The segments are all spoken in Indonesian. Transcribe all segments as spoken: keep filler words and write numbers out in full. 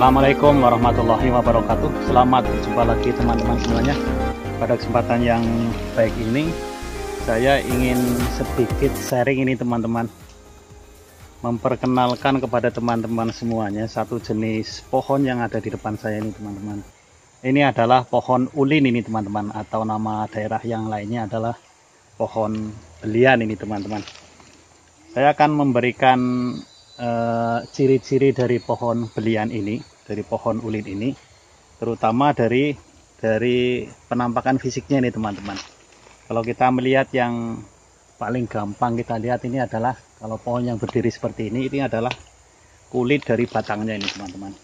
Assalamualaikum warahmatullahi wabarakatuh. Selamat berjumpa lagi teman-teman semuanya. Pada kesempatan yang baik ini, saya ingin sedikit sharing ini teman-teman, memperkenalkan kepada teman-teman semuanya satu jenis pohon yang ada di depan saya ini teman-teman. Ini adalah pohon ulin ini teman-teman, atau nama daerah yang lainnya adalah pohon belian ini teman-teman. Saya akan memberikan ciri-ciri uh, dari pohon belian ini, dari pohon ulin ini, terutama dari dari penampakan fisiknya ini teman-teman. Kalau kita melihat yang paling gampang kita lihat ini adalah, kalau pohon yang berdiri seperti ini, ini adalah kulit dari batangnya ini teman-teman.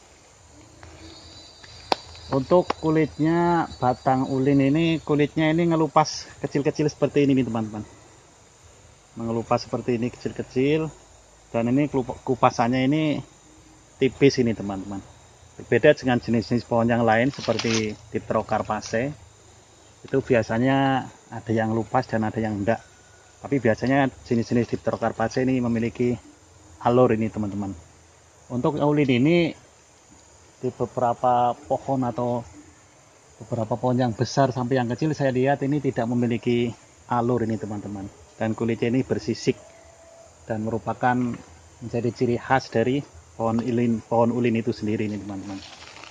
Untuk kulitnya, batang ulin ini kulitnya ini ngelupas kecil-kecil seperti ini teman-teman, mengelupas seperti ini kecil-kecil. Dan ini kupasannya ini tipis ini teman-teman. Berbeda dengan jenis-jenis pohon yang lain seperti Dipterocarpaceae, itu biasanya ada yang lupas dan ada yang enggak. Tapi biasanya jenis-jenis Dipterocarpaceae ini memiliki alur ini teman-teman. Untuk ulin ini di beberapa pohon atau beberapa pohon yang besar sampai yang kecil, saya lihat ini tidak memiliki alur ini teman-teman. Dan kulitnya ini bersisik dan merupakan menjadi ciri khas dari pohon ulin, pohon ulin itu sendiri ini teman-teman.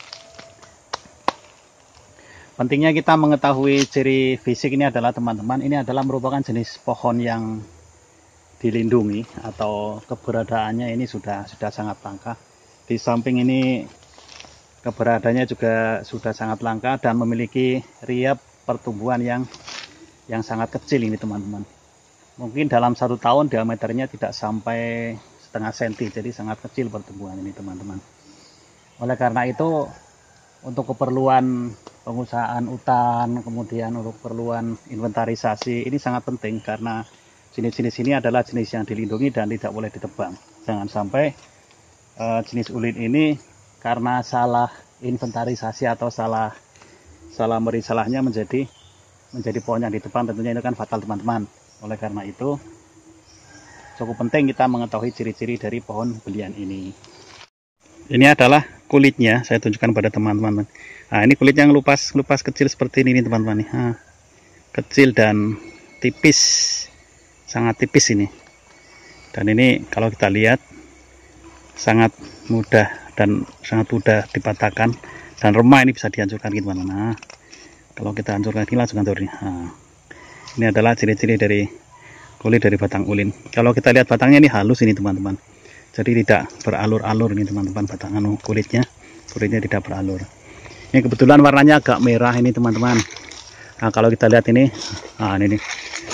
Pentingnya kita mengetahui ciri fisik ini adalah teman-teman, ini adalah merupakan jenis pohon yang dilindungi atau keberadaannya ini sudah sudah sangat langka. Di samping ini keberadaannya juga sudah sangat langka dan memiliki riap pertumbuhan yang yang sangat kecil ini teman-teman. Mungkin dalam satu tahun diameternya tidak sampai setengah senti, jadi sangat kecil pertumbuhan ini teman-teman. Oleh karena itu, untuk keperluan pengusahaan hutan, kemudian untuk keperluan inventarisasi, ini sangat penting karena jenis-jenis ini adalah jenis yang dilindungi dan tidak boleh ditebang. Jangan sampai uh, jenis ulin ini karena salah inventarisasi atau salah salah merisalahnya menjadi menjadi pohon yang ditebang, tentunya itu kan fatal teman-teman. Oleh karena itu, cukup penting kita mengetahui ciri-ciri dari pohon belian ini. Ini adalah kulitnya, saya tunjukkan pada teman-teman. Nah, ini kulitnya yang lupas-lupas kecil seperti ini teman-teman. Nah, kecil dan tipis, sangat tipis ini. Dan ini kalau kita lihat, sangat mudah dan sangat mudah dipatahkan. Dan remah ini bisa dihancurkan teman-teman. Nah, kalau kita hancurkan ini langsung hancur. Nah, ini adalah ciri-ciri dari kulit dari batang ulin. Kalau kita lihat batangnya ini halus ini teman-teman. Jadi tidak beralur-alur ini teman-teman, batang anu kulitnya. Kulitnya tidak beralur. Ini kebetulan warnanya agak merah ini teman-teman. Nah, kalau kita lihat ini, nah ini nih.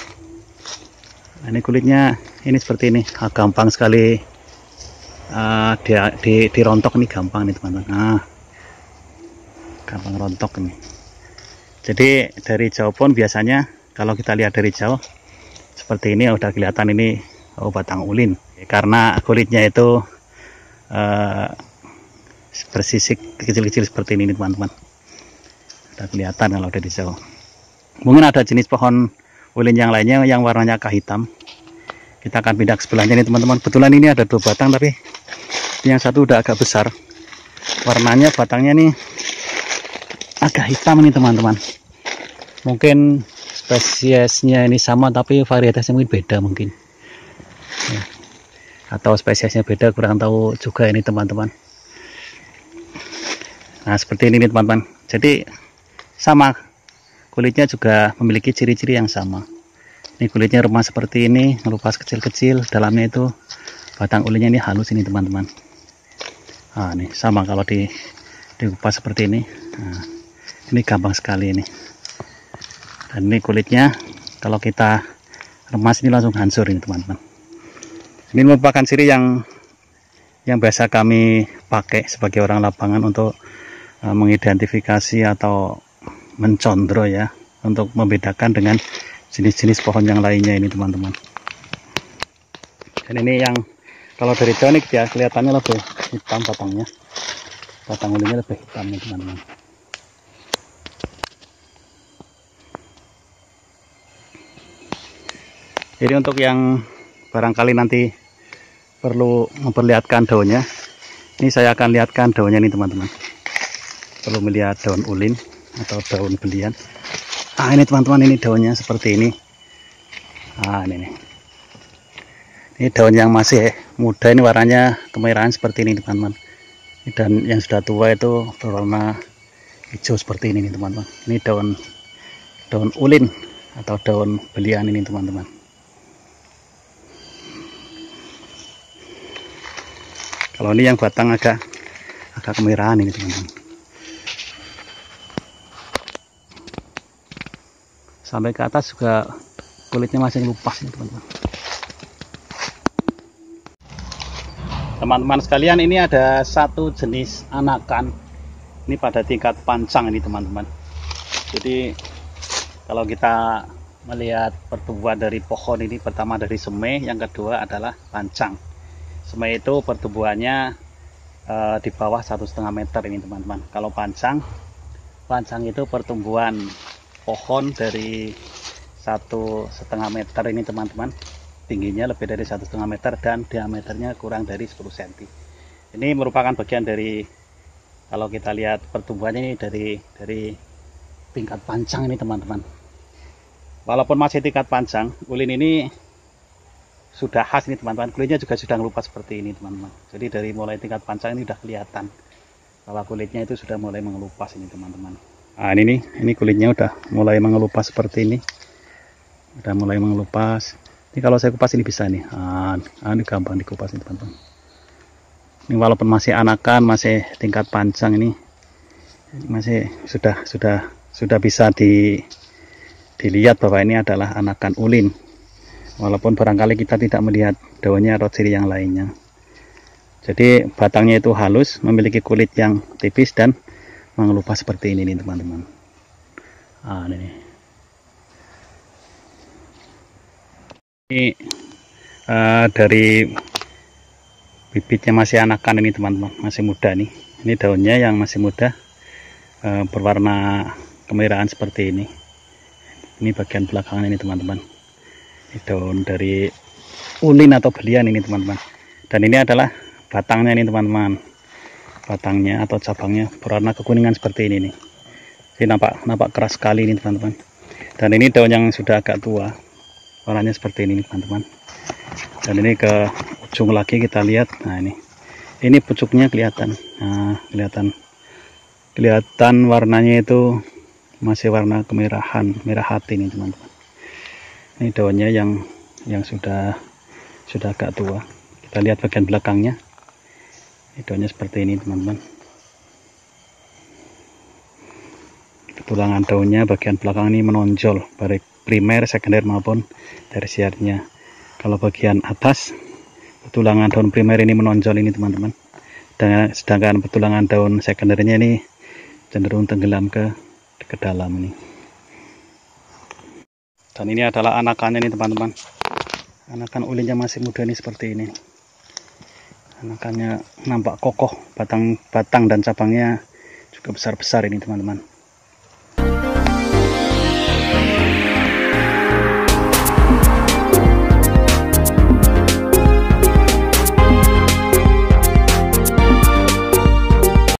Nah, ini kulitnya ini seperti ini. Ah, gampang sekali uh, di, di, dirontok nih, gampang nih teman-teman. Nah, gampang rontok ini. Jadi dari jauh pun biasanya kalau kita lihat dari jauh seperti ini udah kelihatan ini oh, batang ulin, karena kulitnya itu uh, bersisik kecil-kecil seperti ini teman-teman. Udah kelihatan kalau dari jauh. Mungkin ada jenis pohon ulin yang lainnya yang warnanya kehitam. Kita akan pindah ke sebelahnya nih teman-teman. Kebetulan ini ada dua batang, tapi yang satu udah agak besar. Warnanya batangnya nih agak hitam nih teman-teman. Mungkin spesiesnya ini sama tapi varietasnya mungkin beda mungkin ya. Atau spesiesnya beda, kurang tahu juga ini teman-teman. Nah seperti ini teman-teman, jadi sama kulitnya juga memiliki ciri-ciri yang sama. Ini kulitnya remah seperti ini, ngelupas kecil-kecil, dalamnya itu batang ulinnya ini halus ini teman-teman. Nah ini sama kalau di dikupas seperti ini. Nah, ini gampang sekali ini. Dan ini kulitnya kalau kita remas ini langsung hancur ini teman-teman. Ini merupakan ciri yang yang biasa kami pakai sebagai orang lapangan untuk uh, mengidentifikasi atau mencondro ya, untuk membedakan dengan jenis-jenis pohon yang lainnya ini teman-teman. Dan ini yang kalau dari jauh ini ya kelihatannya lebih hitam batangnya, batang ulinnya lebih hitam nih teman-teman. Jadi untuk yang barangkali nanti perlu memperlihatkan daunnya, Ini saya akan lihatkan daunnya nih teman-teman. Perlu melihat daun ulin atau daun belian. Ah ini teman-teman, ini daunnya seperti ini. Ah ini nih. Ini daun yang masih muda, ini warnanya kemerahan seperti ini teman-teman. Dan yang sudah tua itu berwarna hijau seperti ini nih teman-teman. Ini daun daun ulin atau daun belian ini teman-teman. Kalau ini yang batang agak agak kemerahan ini teman-teman. Sampai ke atas juga kulitnya masih ngelupas ini teman-teman. Teman-teman sekalian, ini ada satu jenis anakan. Ini pada tingkat pancang ini teman-teman. Jadi kalau kita melihat pertumbuhan dari pohon ini, pertama dari semai, yang kedua adalah pancang. Semai itu pertumbuhannya e, di bawah satu setengah meter ini teman-teman. Kalau pancang, pancang itu pertumbuhan pohon dari satu setengah meter ini teman-teman. Tingginya lebih dari satu setengah meter dan diameternya kurang dari sepuluh sentimeter. Ini merupakan bagian dari, kalau kita lihat pertumbuhannya ini dari dari tingkat pancang ini teman-teman. Walaupun masih tingkat pancang, ulin ini sudah khas ini teman-teman. Kulitnya juga sudah ngelupas seperti ini teman-teman. Jadi dari mulai tingkat pancang ini sudah kelihatan bahwa kulitnya itu sudah mulai mengelupas ini teman-teman. Nah ini nih, ini kulitnya udah mulai mengelupas seperti ini. Udah mulai mengelupas. Ini kalau saya kupas ini bisa nih. Nah, ini gampang dikupas ini teman-teman. Ini walaupun masih anakan, masih tingkat pancang ini, masih sudah sudah sudah bisa di, dilihat bahwa ini adalah anakan ulin. Walaupun barangkali kita tidak melihat daunnya atau ciri yang lainnya. Jadi batangnya itu halus, memiliki kulit yang tipis dan mengelupas seperti ini nih teman-teman. Ah, ini. Ini uh, dari bibitnya masih anakan ini teman-teman, masih muda nih. Ini daunnya yang masih muda, uh, berwarna kemerahan seperti ini. Ini bagian belakangan ini teman-teman. Daun dari ulin atau belian ini teman-teman. Dan ini adalah batangnya ini teman-teman. Batangnya atau cabangnya berwarna kekuningan seperti ini nih. Ini nampak nampak keras sekali ini teman-teman. Dan ini daun yang sudah agak tua, warnanya seperti ini teman-teman. Dan ini ke ujung lagi kita lihat. Nah ini, ini pucuknya kelihatan. Nah, kelihatan, kelihatan warnanya itu masih warna kemerahan, merah hati ini teman-teman. Ini daunnya yang yang sudah sudah agak tua. Kita lihat bagian belakangnya. Ini daunnya seperti ini teman-teman. Tulangan daunnya bagian belakang ini menonjol, baik primer, sekunder maupun tersiarnya. Kalau bagian atas, tulangan daun primer ini menonjol ini teman-teman. Dan sedangkan petulangan daun sekundernya ini cenderung tenggelam ke ke dalam ini. Dan ini adalah anakannya nih teman-teman. Anakan ulinnya masih muda nih seperti ini. Anakannya nampak kokoh, batang batang dan cabangnya juga besar-besar ini teman-teman.